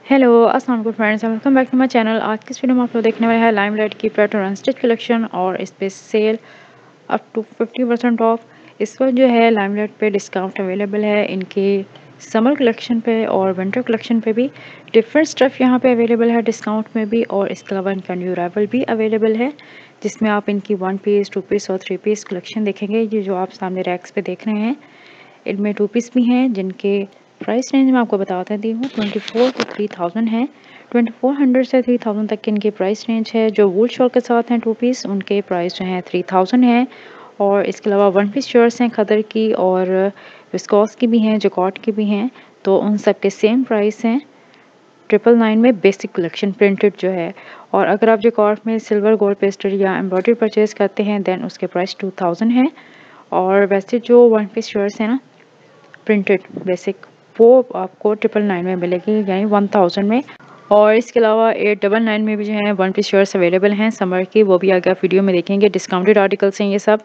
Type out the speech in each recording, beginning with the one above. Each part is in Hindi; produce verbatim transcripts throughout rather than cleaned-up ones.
हेलो अस्सलाम वालेकुम friends, welcome back to my channel. आज की इस वीडियो में आप लोग देखने वाले हैं लाइमलाइट की पैटर्न अनस्टिच कलेक्शन और इस पे sale up to fifty percent off. इस वक्त जो है लाइमलाइट पे डिस्काउंट अवेलेबल है इनके समर कलेक्शन पे और विंटर कलेक्शन पे भी। डिफरेंट स्टफ़ यहाँ पे अवेलेबल है डिस्काउंट में भी, और इसके अलावा इनका न्यू अराइवल भी अवेलेबल है जिसमें आप इनकी वन पीस, टू पीस और थ्री पीस कलेक्शन देखेंगे। ये जो आप सामने रैक्स पे देख रहे हैं इनमें टू पीस भी हैं जिनके प्राइस रेंज में आपको बता देती हूँ twenty four two three thousand है। ट्वेंटी फोर हंड्रेड से थ्री थाउजेंड तक की इनकी प्राइस रेंज है। जो वूल शॉल के साथ हैं टू पीस उनके प्राइस जो हैं थ्री थाउजेंड है। और इसके अलावा वन पीस शर्ट्स हैं खदर की और विस्कॉस की भी हैं, जकॉट की भी हैं, तो उन सब के सेम प्राइस हैं ट्रिपल नाइन में बेसिक कलेक्शन प्रिंटेड जो है। और अगर आप जकॉट में सिल्वर गोल्ड पेस्टर या एम्ब्रॉयडरी परचेज करते हैं देन उसके प्राइस टू थाउजेंड है। और वैसे जो वन पीस शर्ट्स हैं ना प्रिंटेड बेसिक, वो आपको ट्रिपल नाइन में मिलेगी यानी वन थाउजेंड में। और इसके अलावा एट डबल नाइन में भी जो है वन पीस शर्ट्स अवेलेबल हैं समर की, वो भी आगे आप वीडियो में देखेंगे। डिस्काउंटेड आर्टिकल्स हैं ये सब।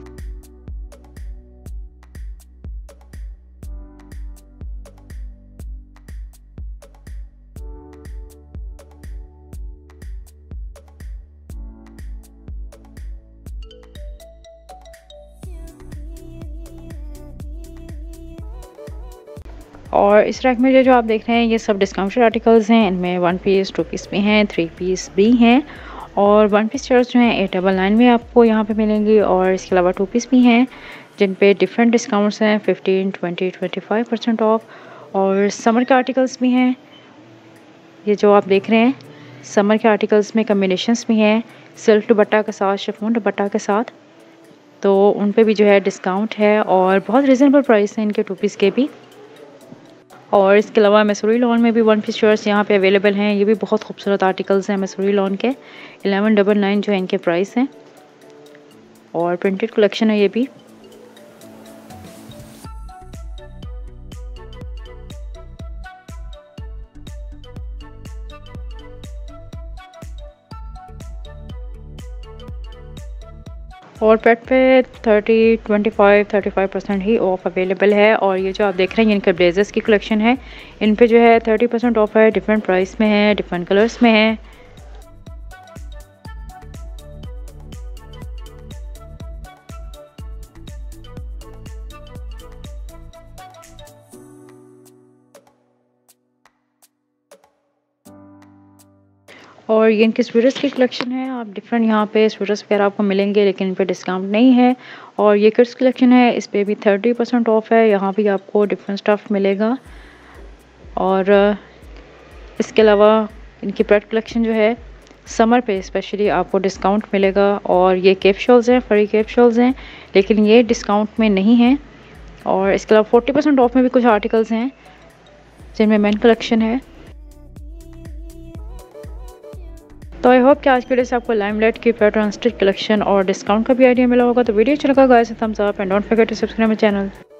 और इस रैक में जो जो आप देख रहे हैं ये सब डिस्काउंटेड आर्टिकल्स हैं। इनमें वन पीस, टू पीस भी हैं, थ्री पीस भी हैं। और वन पीस शर्ट्स जो हैं एट डबल नाइन में आपको यहाँ पे मिलेंगी। और इसके अलावा टू पीस भी हैं जिन पे डिफरेंट डिस्काउंट्स हैं fifteen, twenty, twenty five percent off. और समर के आर्टिकल्स भी हैं ये जो आप देख रहे हैं। समर के आर्टिकल्स में कम्बिनेशंस भी हैं सिल्क दुपट्टा के साथ, शिफॉन दुपट्टा के साथ, तो उन पे भी जो है डिस्काउंट है और बहुत रिजनेबल प्राइस है इनके टू पीस के भी। और इसके अलावा मसूरी लॉन में भी वन पीस शर्ट्स यहाँ पे अवेलेबल हैं। ये भी बहुत खूबसूरत आर्टिकल्स हैं मसूरी लॉन के। एलेवन डबल नाइन जो है इनके प्राइस हैं और प्रिंटेड कलेक्शन है ये भी। और पेट पे thirty, twenty five, thirty five percent ही ऑफ अवेलेबल है। और ये जो आप देख रहे हैं इनके ब्लेजर्स की कलेक्शन है, इन पे जो है थर्टी परसेंट ऑफ है। डिफरेंट प्राइस में है, डिफरेंट कलर्स में है। और ये इनके स्वेटर्स की कलेक्शन है। आप डिफरेंट यहाँ पे स्वेटर्स वगैरह आपको मिलेंगे लेकिन इन पे डिस्काउंट नहीं है। और ये किड्स कलेक्शन है, इस पे भी थर्टी परसेंट ऑफ है। यहाँ भी आपको डिफरेंट स्टफ़ मिलेगा। और इसके अलावा इनकी प्रेड कलेक्शन जो है समर पे स्पेशली आपको डिस्काउंट मिलेगा। और ये केप शॉल्स हैं, फरी केप शॉल्स हैं, लेकिन ये डिस्काउंट में नहीं हैं। और इसके अलावा फोर्टी परसेंट ऑफ में भी कुछ आर्टिकल्स हैं जिनमें मेन कलेक्शन है। तो आई होप कि आज के वीडियो से आपको लाइमलाइट की पैटर्न अनस्टिच कलेक्शन और डिस्काउंट का भी आइडिया मिला होगा। तो वीडियो अच्छा लगा guys thumbs up and don't forget to subscribe my channel.